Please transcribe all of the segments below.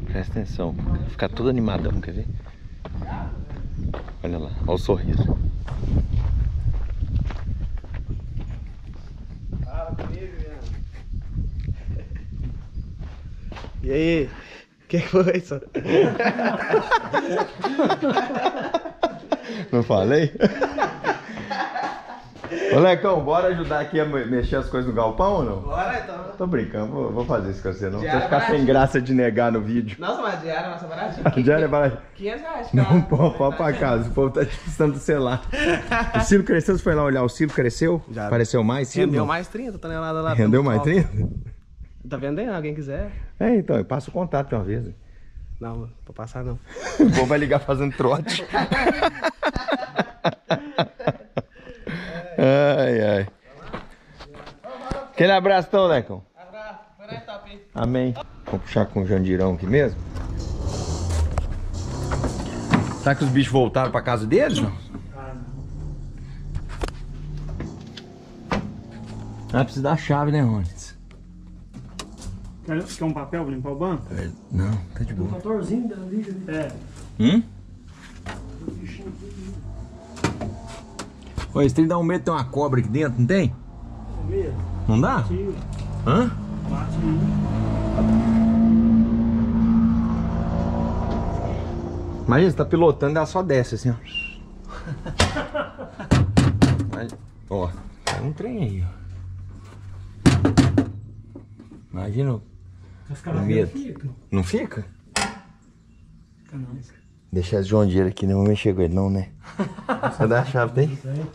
Presta atenção. Ficar todo animadão, quer ver? Olha lá, olha o sorriso. Fala comigo, e aí? O que foi isso? Não falei? Ô Lecão, bora ajudar aqui a mexer as coisas no galpão ou não? Bora então. Tô brincando, vou fazer isso com você não. Você Diária ficar sem baratinho. graça de negar no vídeo. Nossa, mas a diária é nossa baratinha. Diária é baratinho. 500 reais. Não, pode pra casa, o povo tá precisando do celular. O Cilo cresceu, você foi lá olhar, o Cilo cresceu? Já. Apareceu mais, Cilo? Rendeu não? mais 30 toneladas lá. Rendeu mais 30? Tá vendendo, alguém quiser? É, então, eu passo o contato de uma vez. Não, pra passar não. O povo vai ligar fazendo trote. Ai, ai. Aquele abraço então, Lecão. Abraço, foi na top, hein? Amém. Vamos puxar com o Jandirão aqui mesmo. Será que os bichos voltaram pra casa deles, não? Ah, precisa da chave, né, Rones? Quer um papel pra limpar o banco? Não, tá de boa. Motorzinho da liga ali. É. Ô, esse trem dá um medo de ter uma cobra aqui dentro, não tem? É mesmo? Não dá? Tio. Hã? Bate Imagina, você tá pilotando, ela só desce assim, ó. Mas, ó, tem um trem aí, ó. Imagina o Os caras medo. ficam. Não fica? Fica não. Deixa esse João Deere aqui, não vou mexer com ele não, né? Você dá a chave, tem?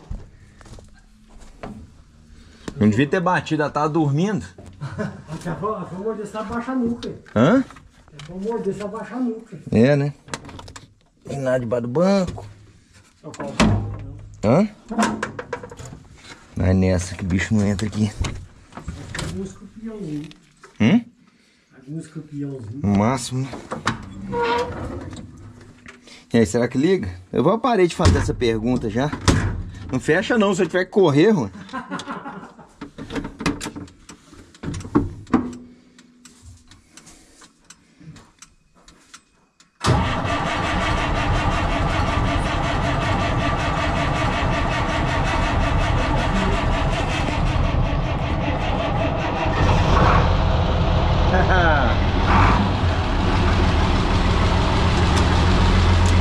Não devia ter batido, ela tava dormindo. A favor desse abaixa a nuca. Hã? A favor desse abaixa a nuca. É, né? Tem nada debaixo do banco. Só qual? Hã? Vai nessa que o bicho não entra aqui. Algum escorpiãozinho. Algum escorpiãozinho. No máximo, né? E aí, será que liga? Eu vou parar de fazer essa pergunta já. Não fecha não, se eu tiver que correr, mano.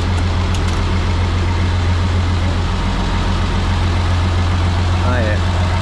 Ah, é.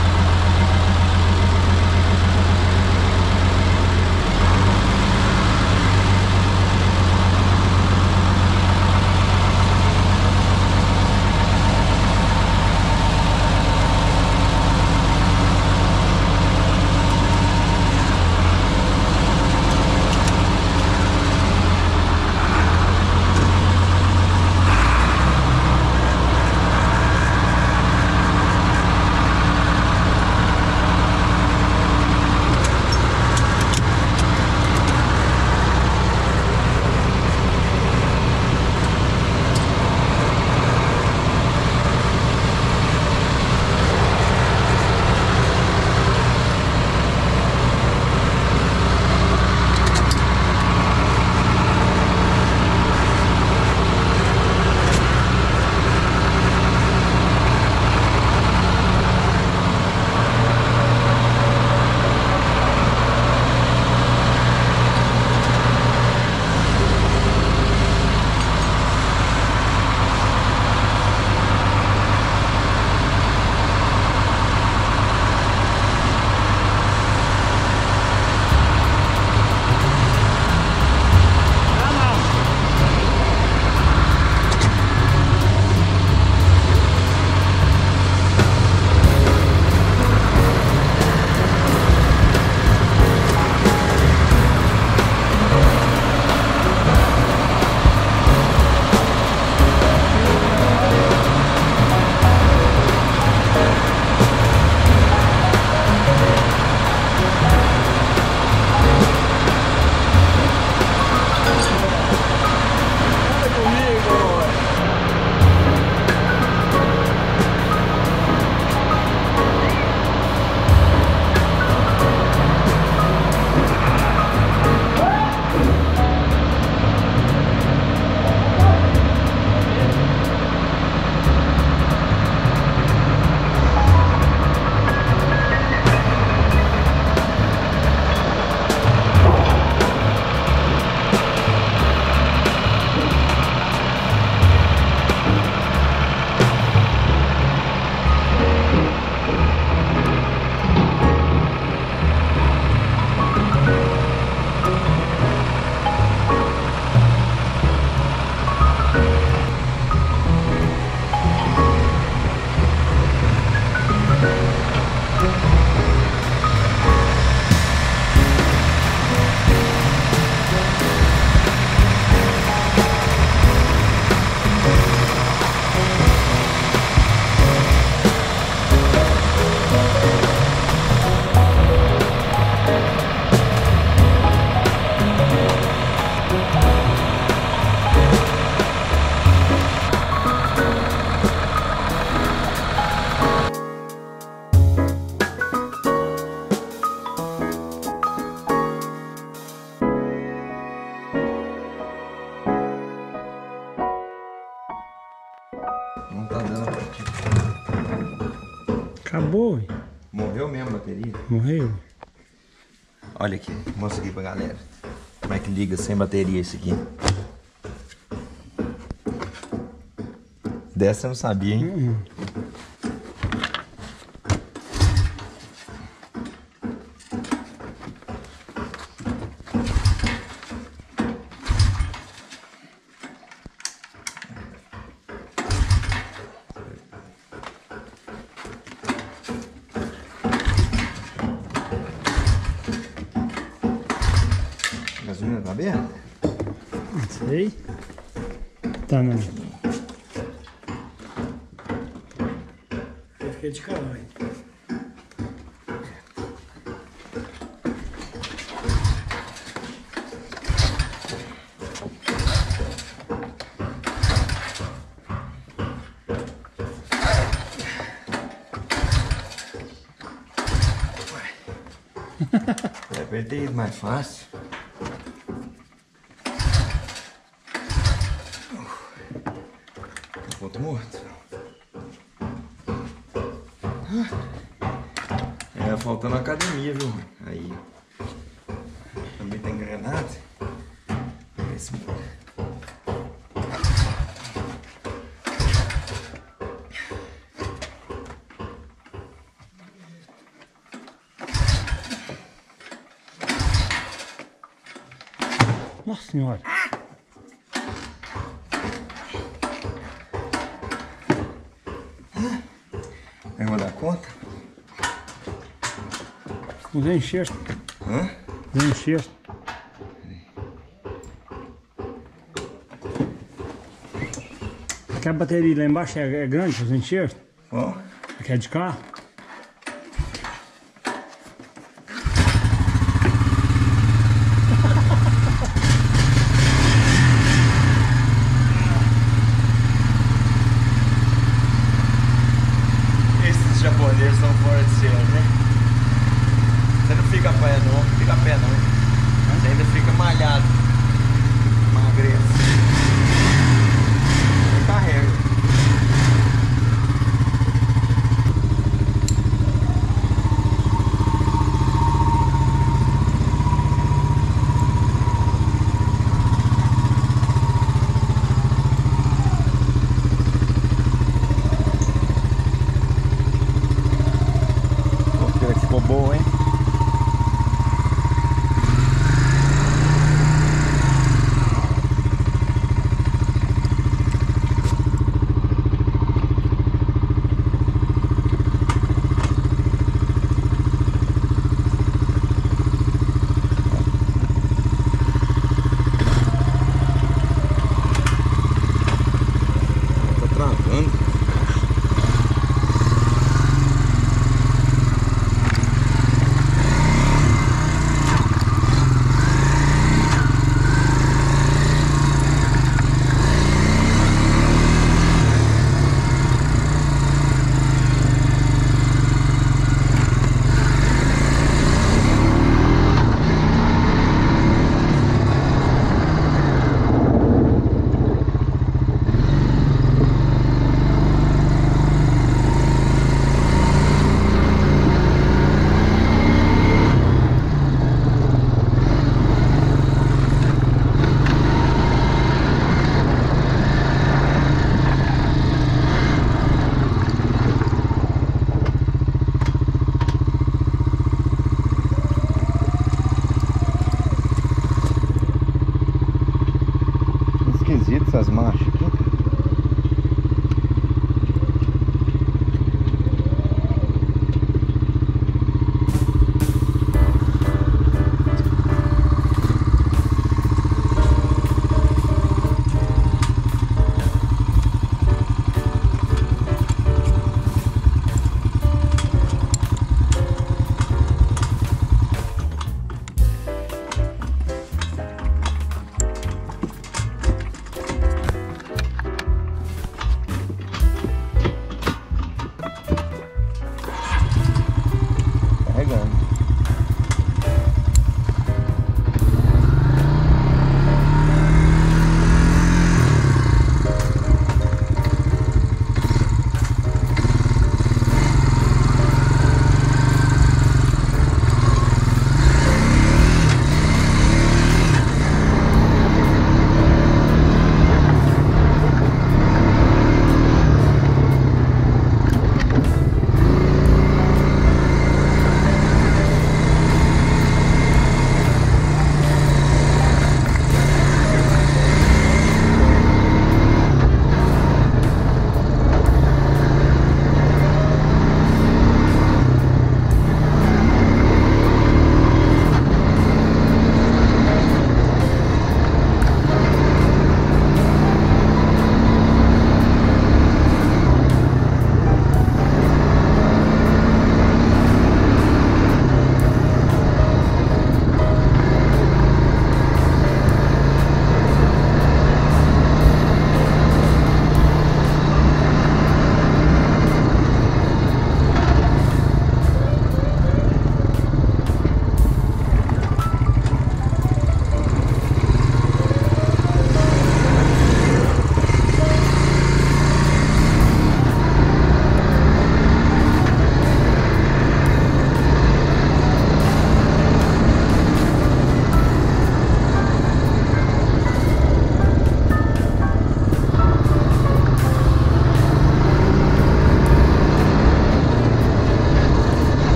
Acabou, ué. Morreu mesmo a bateria? Morreu. Olha aqui, mostra aqui pra galera. Como é que liga sem bateria isso aqui. Dessa eu não sabia, hein? A gasolina tá aberta? Não sei. Tá não. Eu fiquei de caralho. Deve ter ido mais fácil. Ponto morto. É, faltando academia, viu? Aí. Também tá engrenado. Esse... Nossa senhora. Eu vou dar conta? Usei enxerto. Hã? Usei enxerto. Aquela bateria lá embaixo é grande, os enxertos? Ó. Aqui é de carro? Esses japoneses são fora de série, né? Você não fica a pé não, não fica a pé não. Você ainda fica malhado. Emagrece. Você carrega. Ficou boa, hein? Tá travando. Esquisito essas marchas aqui.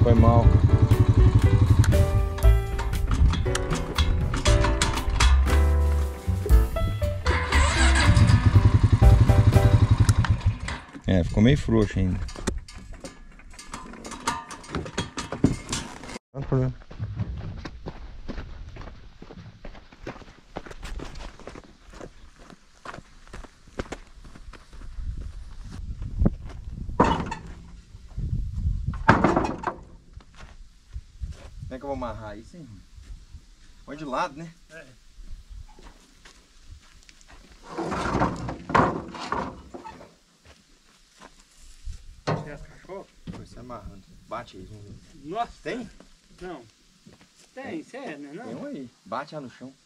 Foi mal. É, ficou meio frouxo ainda. Não tem problema. Como é que eu vou amarrar isso, hein? Põe de lado, né? É. Cachorro? Você amarrando. Bate aí, vamos ver. Nossa. Tem? Não. Tem, sério, né? Tem Não. um aí. Bate lá no chão.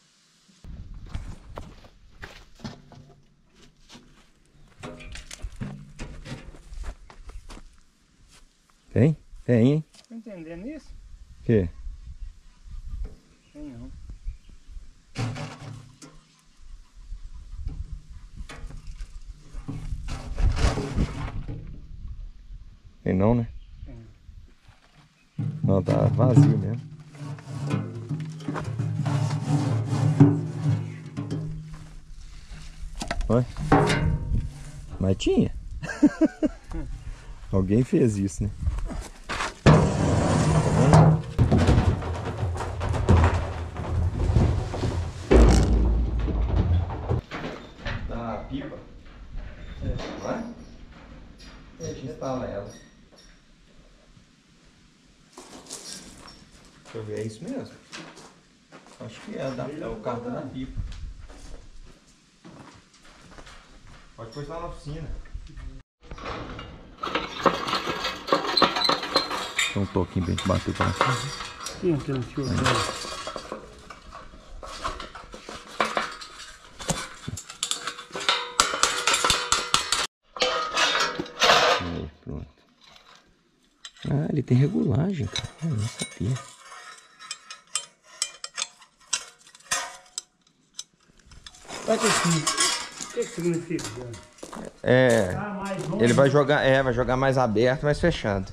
Tem? Tem, hein? Tá entendendo isso? O quê? Tem não. Tem não, né? Tem. Não, tá vazio mesmo. Olha. Mas tinha. Alguém fez isso, né? Da pipa. Vai? A gente instala ela. Deixa eu ver, é isso mesmo? Acho que é o carro da pipa. Pode pôr lá na oficina. Tem um toquinho pra gente bater pra cima. Sim, aquele fio. Aí, pronto. Ah, ele tem regulagem, cara. Eu não sabia. O que significa? É, Mais longe. ele vai jogar mais aberto, mais fechado.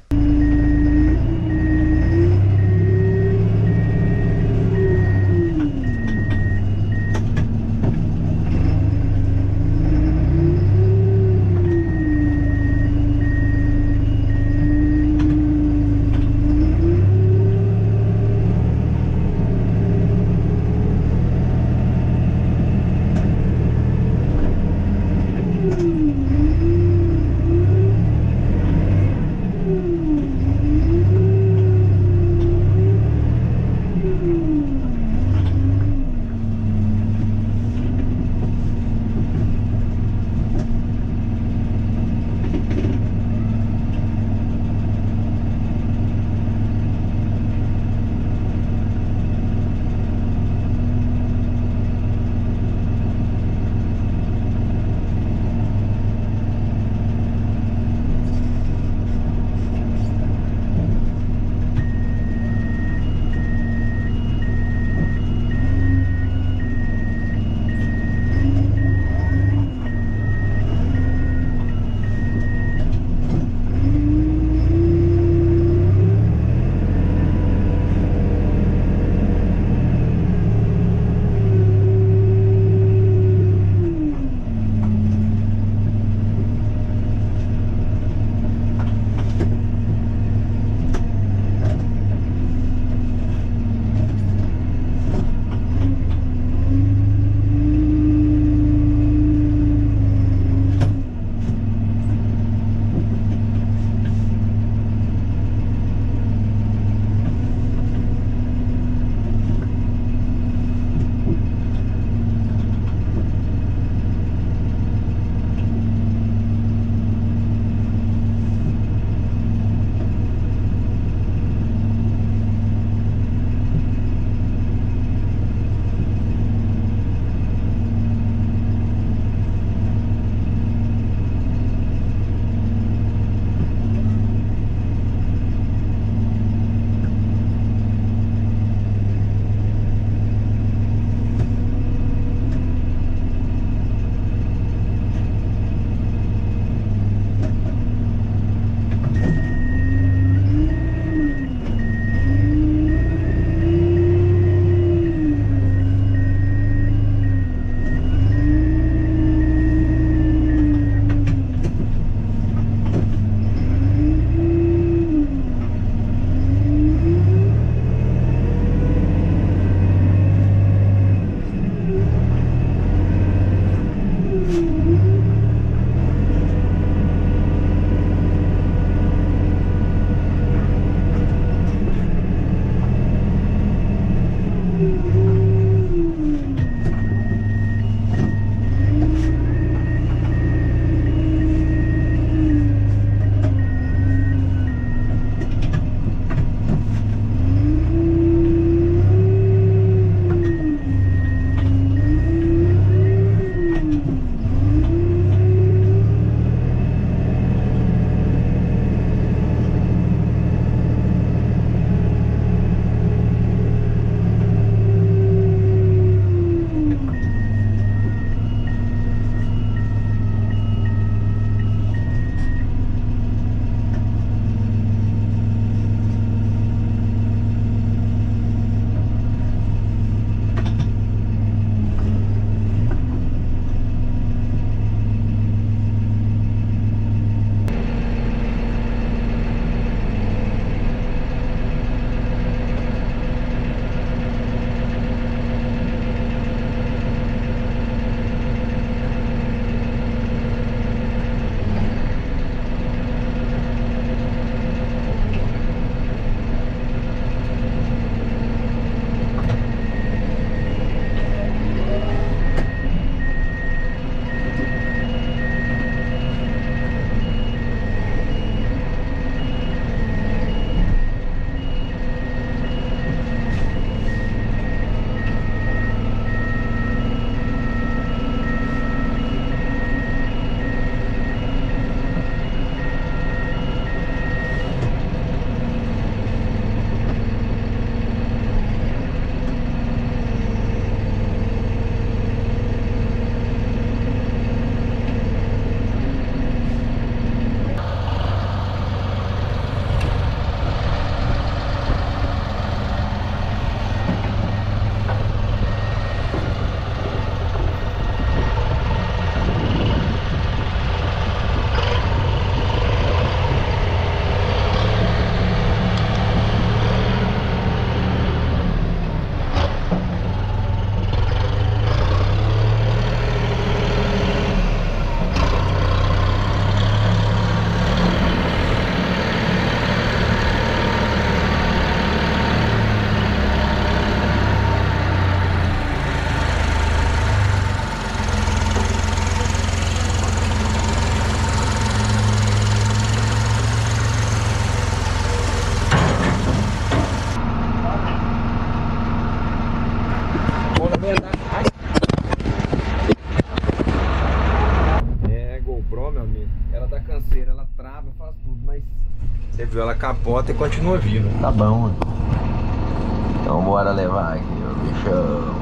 viu? Ela capota e continua viva. Tá bom. Então bora levar aqui o bichão.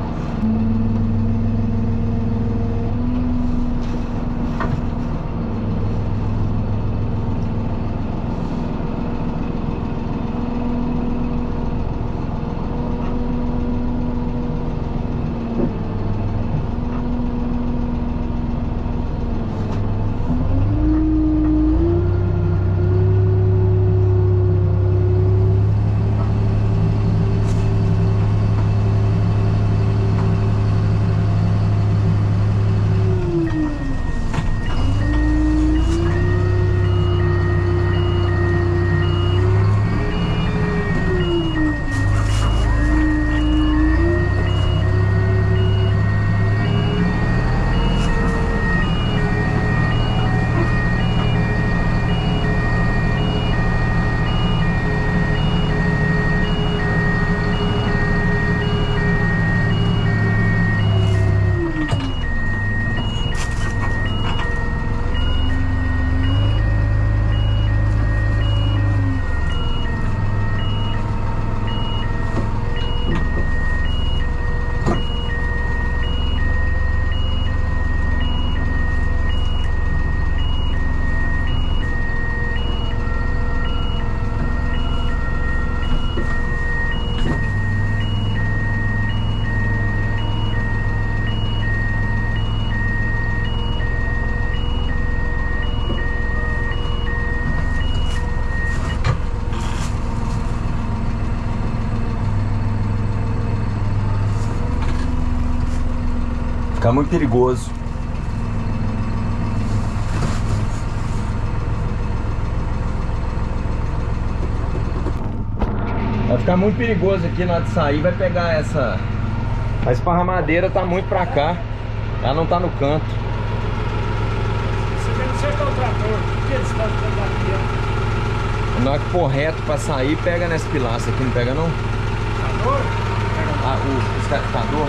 Fica muito perigoso. Vai ficar muito perigoso aqui na hora de sair. Vai pegar essa... A esparramadeira tá muito pra cá. Ela não tá no canto. Você vê no certo o trator. O que eles estão fazendo aqui, Na hora que for reto pra sair, pega nessa pilastra aqui. Não pega não? ó? Trator? Ah, o escatador?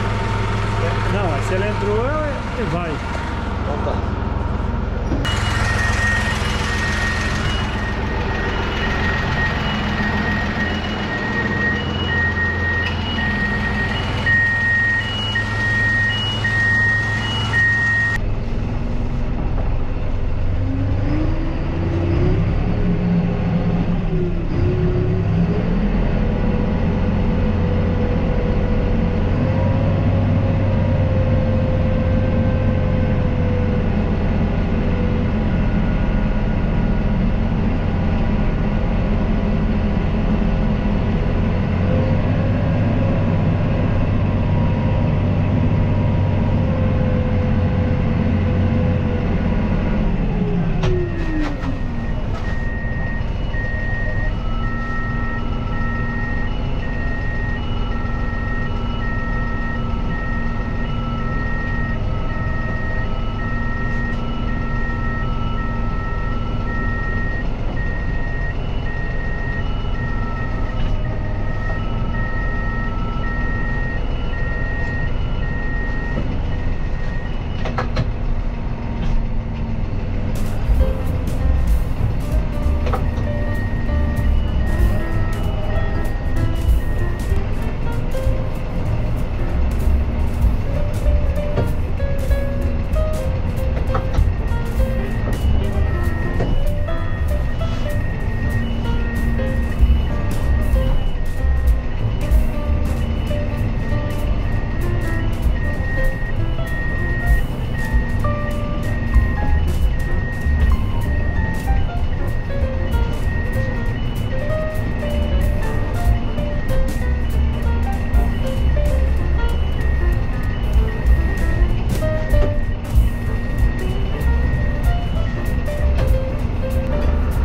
Não, se ele entrou, ele vai. Então tá.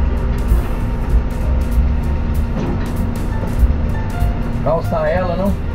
Calçar ela, não?